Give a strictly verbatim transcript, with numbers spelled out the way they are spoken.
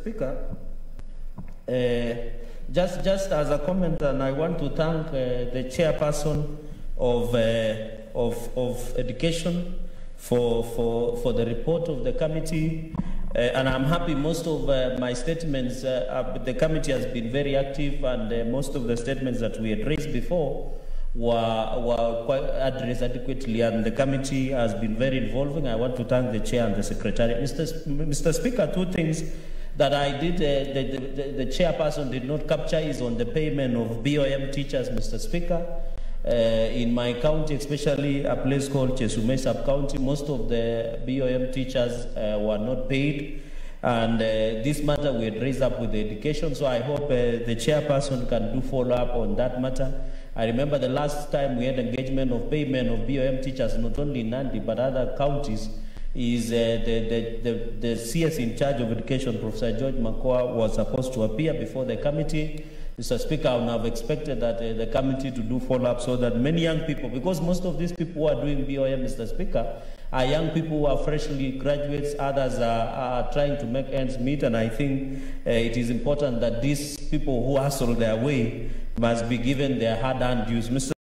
Speaker, uh, just, just as a comment, and I want to thank uh, the chairperson of, uh, of, of education for, for, for the report of the committee. Uh, and I'm happy most of uh, my statements, uh, uh, the committee has been very active, and uh, most of the statements that we had raised before were, were quite addressed adequately, and the committee has been very involving. I want to thank the chair and the secretary. Mister S Mister Speaker, two things that I did, uh, the, the, the chairperson did not capture is on the payment of B O M teachers, Mister Speaker. Uh, in my county, especially a place called Chesumei sub-county, most of the B O M teachers uh, were not paid. And uh, this matter we had raised up with the education, so I hope uh, the chairperson can do follow-up on that matter. I remember the last time we had engagement of payment of B O M teachers, not only in Nandi, but other counties, is uh, the, the, the, the C S in charge of education, Professor George Makoa, was supposed to appear before the committee. Mister Speaker, I would have expected that uh, the committee to do follow-up so that many young people, because most of these people who are doing B O M, Mister Speaker, are young people who are freshly graduates, others are, are trying to make ends meet, and I think uh, it is important that these people who hustle their way must be given their hard-earned dues. Mister